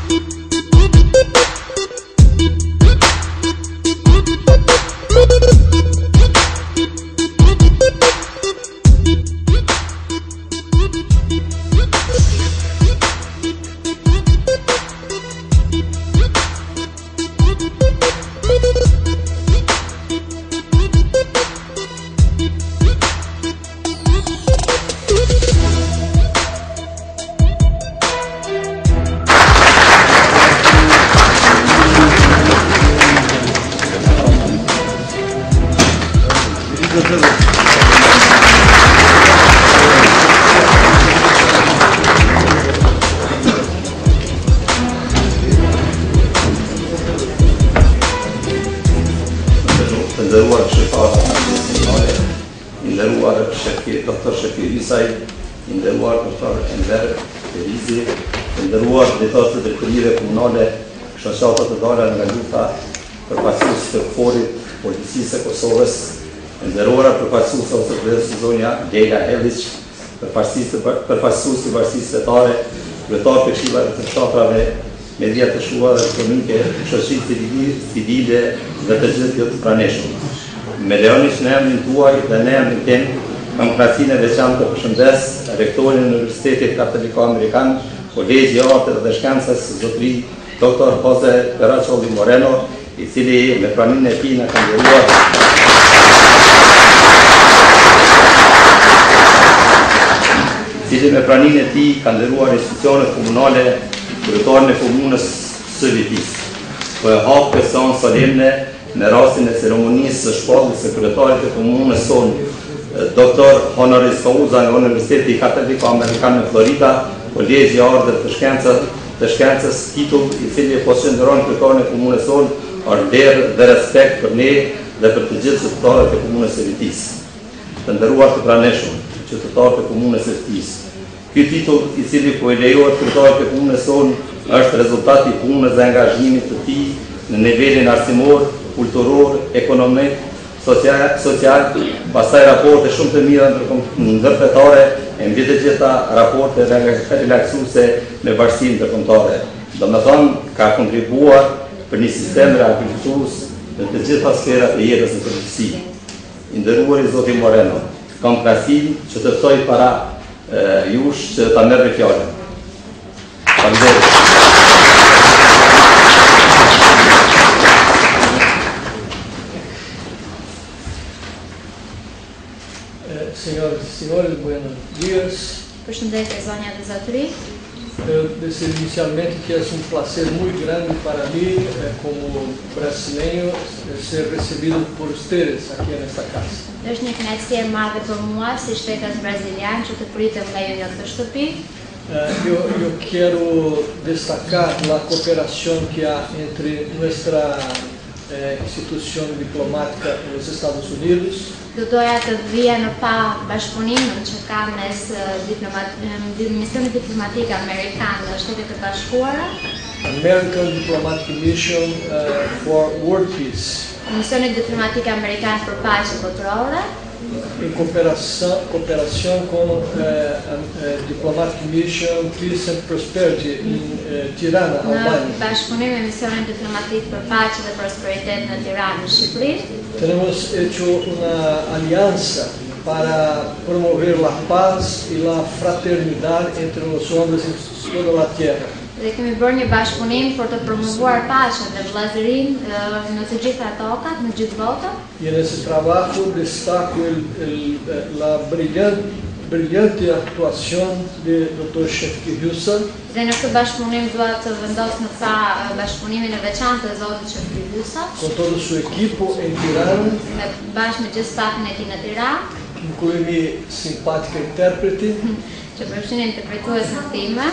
Dr. Shakir Isai, nderuar Dr. Enver Ferizi, nderuar deputetët e Kryeave Komunale, shoqata të dala nga luta, përfaqësues të KFOR-it, Policisë së Kosovës, nderuara përfaqësues të Zotërisë Zonja Leila Helliç, përfaqësues të Bashkisë Fetare, kryetar të Këshillit të Fshatrave, media të shuar elektronike, shoqëri civile dhe të gjithë të praneshëm. Me lejonis në emrin tuaj dhe në emrin tim, kam kënaqësinë e veçantë të përshëndes rektorin e Universitetit Katoliko-Amerikan, Kolegji i Arteve dhe Shkencës, zotëri Dr. Jose Peracoli Moreno, i cili me praninë e tij na ka nderuar institucionet komunale, kryetarin e komunës së Vitis. Po e hap person solemne në rastin e ceremonisë së shpalljes së kryetarit të komunës sonë, Dr. Honoris Causa nga Universiteti Katoliko-Amerikan në Florida, Kolegji i Arteve të Shkencës, titull i cili po shndron kryetarin e komunës sonë, është vlerë dhe respekt për ne dhe për të gjithë qytetarët e komunës së Vitis. Të nderuar të praneshëm, qytetarët e komunës së Vitis. Ky titull i cili po i lejohet kryetarit të komunës sonë është rezultati i punës dhe angazhimit të tij në nivelin arsimor, kulturor, ekonomik, social, pastaj raporte shumë të mira ndërfetare e mbi të gjitha raporte relaksuese me bashkësinë ndërkombëtare. Domethënë ka kontribuar për një sistem rehabilitues në të gjitha sferat e jetës në përgjithësi. I nderuari zoti Moreno, kam kënaqësinë që të ftoj para jush që ta merrni fjalën. Faleminderit. Senhoras e senhores, buenos dias. Përshëndetje zonja dhe zotëri. Eu desejo inicialmente que é um prazer muito grande para mim, como brasileiro, ser recebido por ustedes aqui nesta casa. Është një kënaqësi e madhe për mua si shtetas brazilian që të pritem nga ju në këtë shtëpi. Eu quero destacar a cooperação que há entre nossa instituição diplomática nos Estados Unidos. Do doja të vija në pa bashkëpunimin që ka mes Ministerit Diplomatik Amerikan në Shtetet e Bashkuara, American Diplomatic Mission for World Peace. Misioni Diplomatik Amerikan për Paqe Botërore, em cooperação com a Diplomatic Mission Peace and Prosperity em Tirana, Albânia. Në bashkëpunim me Misionin Diplomatik për Paqe dhe Prosperitet në Tiranë, në Shqipëri. Tenemos hecho una alianza para promover la paz y la fraternidad entre los hombres en toda la tierra. Dhe kemi bërë një bashkëpunim për të promovuar paqen dhe vëllazërinë në të gjitha tokat, në gjithë botën. Y en ese trabajo destaco la brillante actuación de Dr. Shakir Isai. Dhe në këtë bashkëpunim dua të vendos në pa bashkëpunimin e veçantë të zotit Shakir Isai. Con todo su equipo en Tirana. Bashkë me gjithë stafin e tij në Tiranë. Inclui mi simpatica interpreti. Që përfshin interpretuesën time.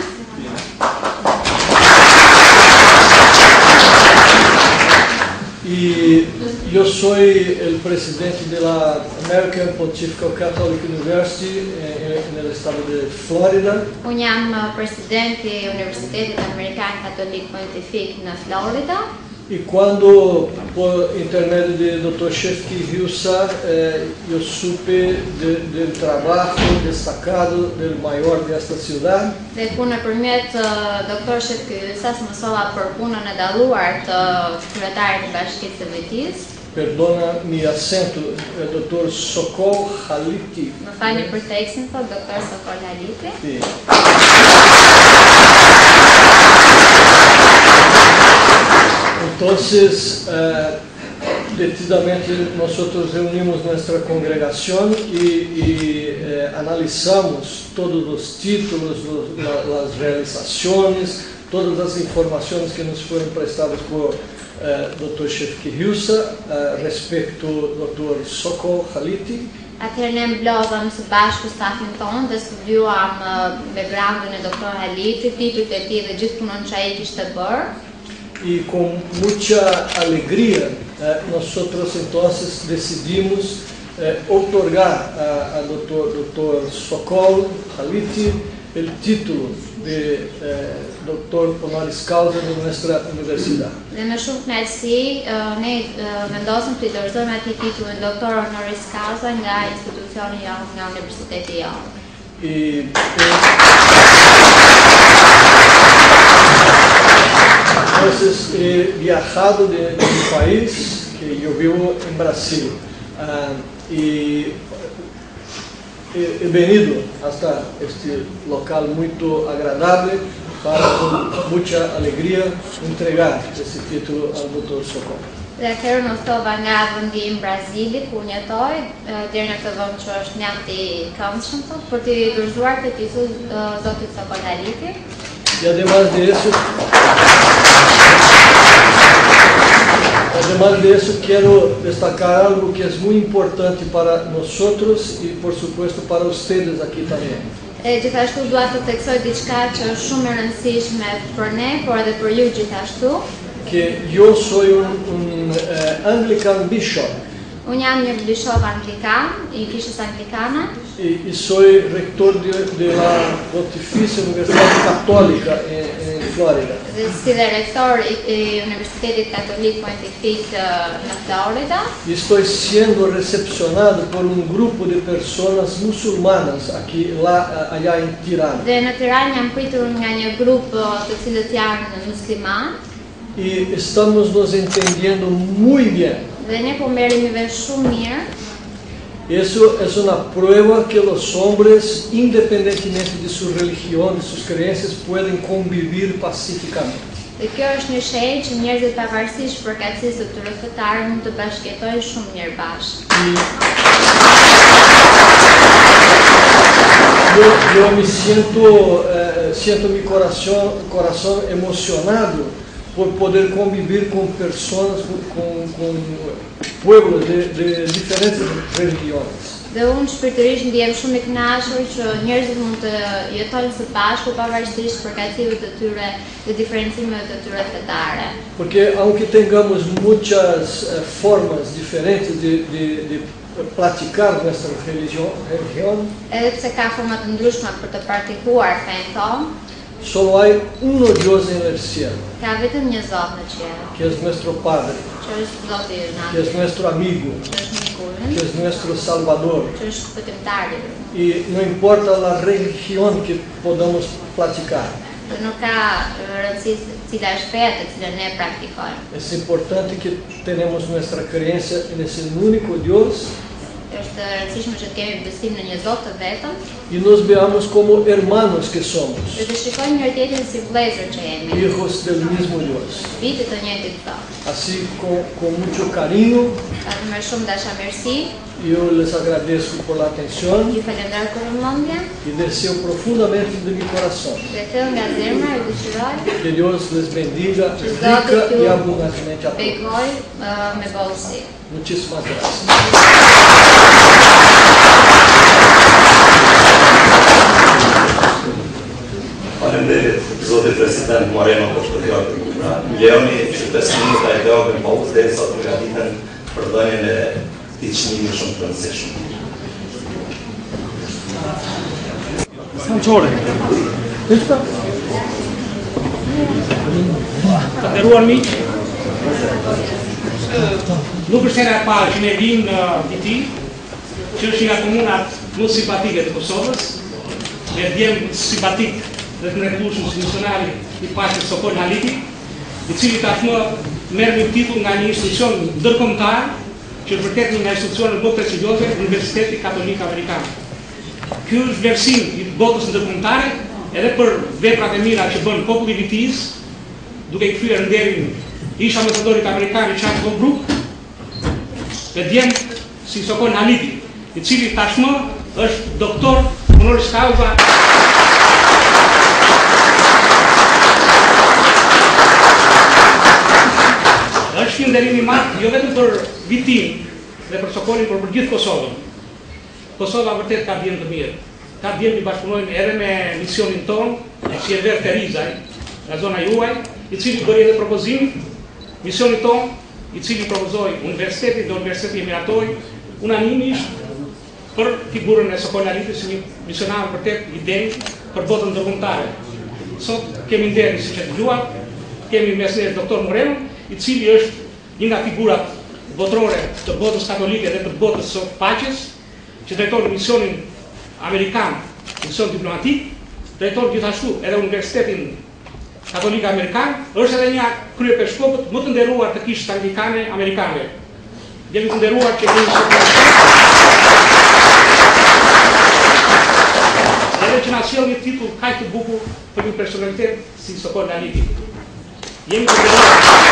Y yo soy el presidente de la American Pontifical Catholic University en el estado de Florida. Unë jam presidenti i Universitetit Amerikan Katolik Pontifik në Florida. E quando, por intermédio de Dr. Shefki Hilsa, eu supe do trabalho destacado do maior desta cidade. Dhe kur nëpërmjet Dr. Shefki Hylsas mësova për punën e dalluar të kryetarit të Bashkisë së Vetisë. Perdona mi acento, Dr. Sokol Haliti. Më falni për tekstin, thot Dr. Sokol Haliti. Sí. Entonces, detidamente nosotros reunimos nuestra congregación y analizamos todos los títulos, las realizaciones, todas las informaciones que nos fueron prestadas por Dr. Shefki Hilsa respecto Dr. Sokol Haliti. Atëherë ne mblodhëm së bashku stafin tonë dhe studiuam backgroundin e Dr. Haliti, titujt e tij dhe gjithë punën që ai kishte bërë. Y con mucha alegría nosotros entonces decidimos otorgar a Dr. Sokol Haliti el título de doctor honoris causa de nuestra universidad. Dhe me shumë kënaqësi ne vendosëm të dorëzojmë atij titullin doktor honoris causa nga institucioni jonë, nga universiteti jonë. Entonces he viajado de mi país, que yo vivo en Brasil, y he venido hasta este local muy agradable para con mucha alegría entregar esse título ao Dr. Sokol. Dhe atëherë në ftova nga vendi i Brazilit ku unë jetoj, deri në këtë vend që është mjaft i këndshëm për t'i dorëzuar këtë titull zotit Sokol Haliti. Y además de eso quiero destacar algo que es muy importante para nosotros y por supuesto para ustedes aquí también. Gjithashtu dua të theksoj diçka që është shumë e rëndësishme për ne, por edhe për ju gjithashtu. Que yo soy un Anglican bishop. Unë jam një bishop anglikan, I kishës anglikane. Y soy rector de la Pontificia Universidad Católica en Florida. Dhe si dhe rektor I Universitetit Katolik Pontifik në Florida. Y estoy siendo recepcionado por un grupo de personas musulmanas allá en Tirana. Dhe në Tiranë jam pritur nga një grup të cilët janë musliman. Y estamos nos entendiendo muy bien. Dhe ne po merremi vesh shumë mirë. Eso es una prueba que los hombres, independientemente de su religión, de sus creencias, pueden convivir pacíficamente. Dhe kjo është një shenjë që njerëzit pavarësisht përkatësisë së këtyre fetarëve mund të bashkëjetojnë shumë mirë bashkë. Yo me siento mi corazón emocionado por poder convivir con personas, con pueblos de diferentes religiones. Dhe unë shpirtërisht ndihem shumë I kënaqur që njerëzit mund të jetojnë së bashku pavarësisht përkatësive të tyre dhe diferencimeve të tyre fetare. Porque aunque tengamos muchas formas diferentes de praticar nuestra religión, edhe pse ka forma të ndryshme për të praktikuar fenë tonë, solo hay uno Dios en el cielo, ka vetëm një Zot në qiell, que es nuestro Padre, që është Zoti I que es nuestro amigo, që është miku que es nuestro Salvador. që është shpëtimtari. Y no importa la religión que podamos practicar, Dhe nuk ka rëndësi cila është feja të cilën ne praktikojmë. es importante que tenemos nuestra creencia en ese único Dios Është rëndësishme që të kemi besim në një Zot të vetëm y nos veamos como hermanos que somos, dhe të shikojmë njëri tjetrin si vëllezër që jemi, hijos del mismo Dios. bitë të njëjtit Zot. Así con mucho cariño, Atë me shumë dashamirësi, yo les agradezco por la atención ju falenderoj për vëmendjen y deseo profundamente de mi corazón dhe thellë nga zemra ju dëshiroj que Dios les bendiga rica y abundantemente a todos. begoj me bollësi. Muchísimas gracias. Faleminderit Zotit President Moreno për shpërblyerjen. Lejoni që 5 minuta I lëvëm pauzë derisa të përgatiten për dhënien e këtij çmimi shumë të rëndësishëm. Sançore. Të nderuar miq, Nuk është hera e parë që ne vim në Viti, që është nga komuna më simpatike të Kosovës, ne vjem simpatik dhe të mrekullueshëm si misionari i Paqes Sokol Haliti, i cili tashmë merr një titull nga një institucion ndërkombëtar, që është vërtet një nga institucionet më prestigjioze, Universiteti Katolik Amerikan. Ky është vlerësim i botës ndërkombëtare edhe për veprat e mira që bën populli i Vitis, duke i kthyer nderin ish ambasadorit amerikan Richard Holbrooke, dhe djem si Sokol Haliti, i cili tashmë është doktor honoris causa është një nderim i madh jo vetëm për Vitin dhe për Sokolin, por për gjithë Kosovën. Kosova vërtet ka djem të mirë. Ka djem i bashkëpunojnë edhe me misionin ton, si Erver Terizaj, nga zona juaj, i cili bëri edhe propozim, misionit ton, i cili propozoi Universitetit dhe Universiteti Emiratoj, unanimisht për figurën e Sokol Halitit si një misionar vërtet i denjë për botën ndërkombëtare. Sot kemi nderin, siç e dëgjuat, kemi mes nesh doktor Moreno, i cili është një nga figurat botërore të botës katolike dhe të botës së paqes, që drejton misionin amerikan, mision diplomatik, drejton gjithashtu edhe Universitetin Katolik Amerikan, është edhe një kryepeshkopët më të nderuar të kishës anglikane amerikane. Jemi të nderuar që kemi edhe që na sjell një titull kaq të bukur për një personalitet si Sokol Haliti. Jemi të nderuar.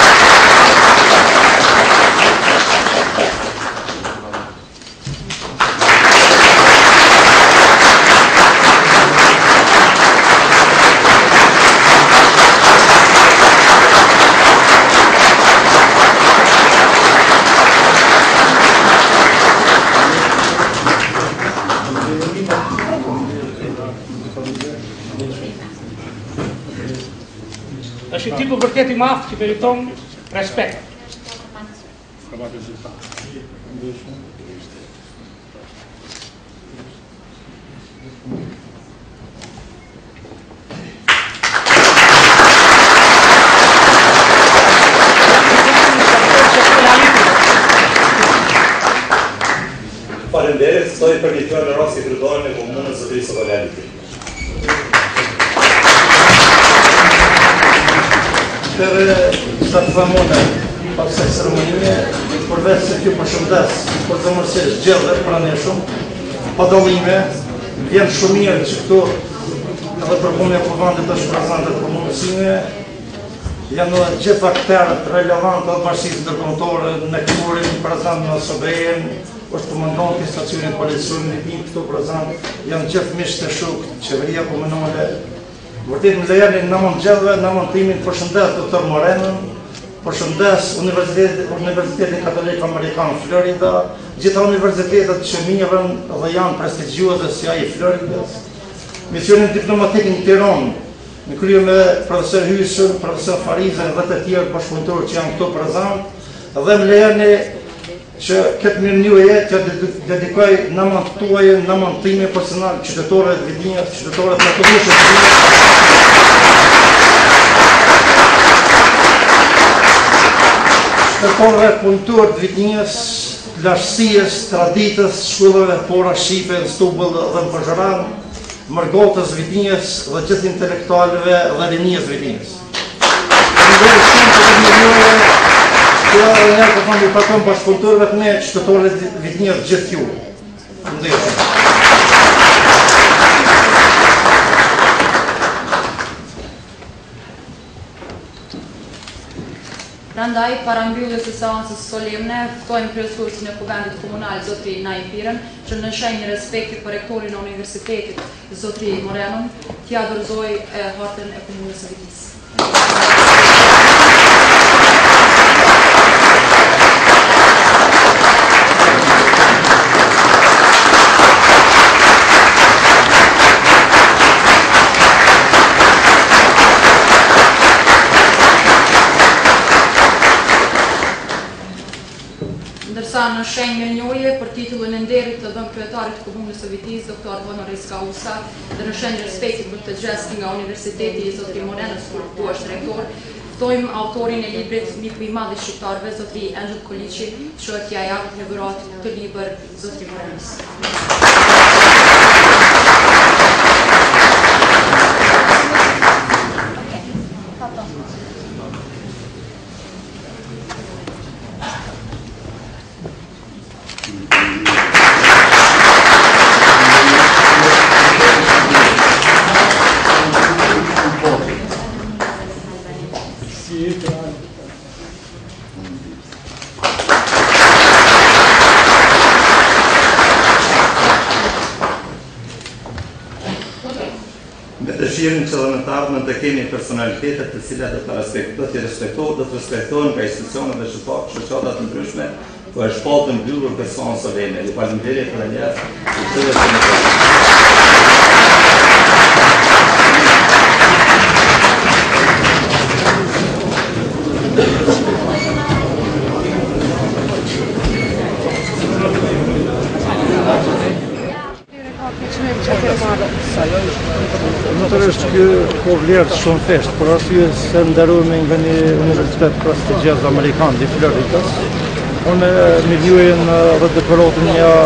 Është një titull vërtet i madh që meriton respekt. Faleminderit, stoi për një fjallë në rast sekretarin e komunës zotëri Sokol Haliti. Per sa të thamone, pas kësaj ceremonie, përveç se kjo përshëndes, për të mërsisht gjellë dhe praneshëm, pa dallime, vjen shumë mirë që këtu edhe përpunja për vandet është prezantet për mundësime, janë gjitha akterët relevant të bashkisë ndërkombëtare në Kurin, prezant në SBE-n, është komandant i stacionit policionit në tim këtu prezant, janë gjithë miqtë e shuk, qeveria komunale. Vërtet më lejani në namën gjellëve, në namën timin përshëndes Dr. Morenën, përshëndes Universitetin Katolik Amerikan Florida, gjitha universitetet që mirën dhe janë prestigjioze si ai i Floridës, misionin diplomatik në Tiranë, në krye me profesor Hysën, profesor Farizën dhe të tjerë bashkëpunëtorë që janë këtu prezant, dhe më lejani që këtë mirë njëje që dedikoj namën tuaj, namën time personal, qytetarët të Vidinjës, qytetarët të Kosovës, qytetarëve punëtorë të Vidinjës, lashtësijës, traditës, shkollave pora shqipe në Stubull dhe në Përzharan, mërgatës Vidinjës dhe gjithë intelektualëve dhe rinjës Vidinjës. Kjo e njerë të thonë i paton bashkëpunëtorëve të ne qytetarët Vidinjës gjithë ju. Prandaj, para mbylljes së seancës solemne, ftojmë kryesuesin e Kuvendit Komunal, zotri Naim Pirën, që në shenjë respekti për rektorin e Universitetit, zotri Morenon, t'ia dorëzoj hartën e komunës së Vitis. Ndërsa Ndërsa në shenjë mirënjohje për titullin e nderit të dhënë kryetarit të Komunës së Vitisë, doktor honoris causa, dhe në shenjë respekti për të gjesti nga Universiteti i Zotri Morenës, ku është rektor, ftojmë autorin e librit Miku i Madh i Shqiptarëve, Zotri Angel Koliçi, që t'ja japë në dhurat të libër Zotri Morenës. Me dëshirën që dhe në të ardhmen të kemi personalitetet të cilat do të respektohen nga institucionet dhe shoqata të ndryshme, ku është shpallë të mbyllur person solene. Ju faleminderit për ndjesë, i të dhe të Natyrisht kjo po vlerë shumë fesht, për arsye se nderohemi nga një universitet prestigjioz amerikan i Floridës. Unë me vjojën dhe dekoratën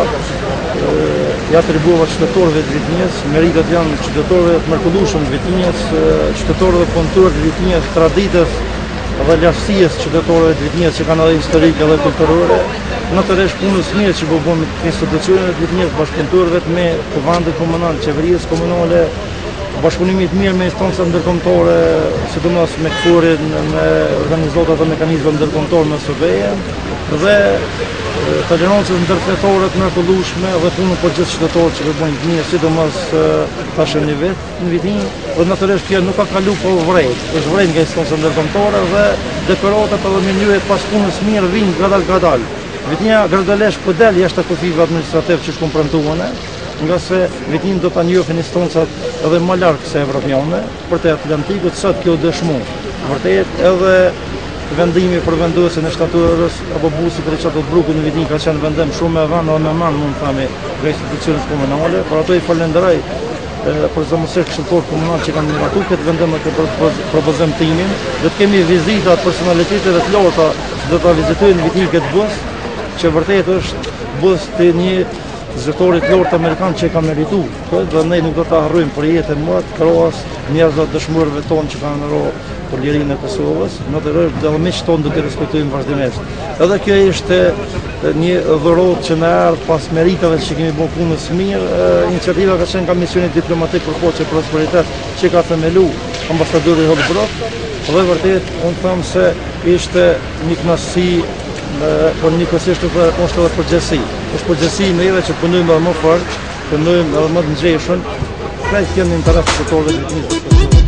ja atribuova qytetarëve të Vitnjës, meritat janë qytetarëve të mrekullueshëm të Vitnjës, qytetarëve punëtorë të Vitnjës, traditës dhe lartësisë qytetarëve të Vitnjës që kanë edhe historike dhe kulturore. Natyrisht punës mirë që bëbon me institucionet të Vitnjës, bashkëpunëtorëve me kuvendet komunale, qeverisë komunale, bashkëpunimit mirë me instancat ndërkombëtare, sidomos me KFOR-in, me organizatat dhe mekanizmat ndërkombëtar me SBE, dhe tolerancën ndërfetare të mrekullueshme dhe punën për gjithë qytetarët që bëjnë mirë, sidomos tash në Vitnjë, dhe natyrisht kjo nuk ka kalu pa vrejt, është vrejt nga instancat ndërkombëtare dhe dekoratat edhe menjuet pas punës mirë vinë gadal. Vitnja gradualisht po del jashtë kufive administrativ që shkon premtuane, nga se Vitnjën do ta njohin instancat edhe më larg se evropiane, për të Atlantikut sot kjo dëshmo. Vërtet edhe vendimi për vendosin e shtatorës apo busi për çato brukut në Vitnjë ka qenë vendim shumë e vënë dhe me man, mund të themi, nga institucionet komunale, por ato i falenderoj për zëmësisht këshilltar komunal që kanë miratuar këtë vendim me propozim timin. Do të kemi vizita të personaliteteve të larta do ta vizitojnë Vitnjë këtë bus, që vërtet është bus të një zyrtarit lartë amerikan që ka merituar, dhe ne nuk do ta harrojmë për jetën më të krahas njerëzve dëshmorëve tonë që kanë rro për lirinë e Kosovës, natyrisht dhe miqtë tonë do të respektojmë vazhdimisht. Edhe kjo ishte një dhuratë që na erdhi pas meritave që kemi bërë punës mirë. Iniciativa ka qenë nga misioni diplomatik për paçi e prosperitet që ka themeluar ambasadori Holbrooke, dhe vërtet unë them se ishte një kënaqësi, por njëkohësisht është edhe përgjegjësi. Është përgjegjësi neve që punojmë edhe më fort, punojmë edhe më të nxehshëm, krejt kënë interes të qytetarëve të Vitnjës.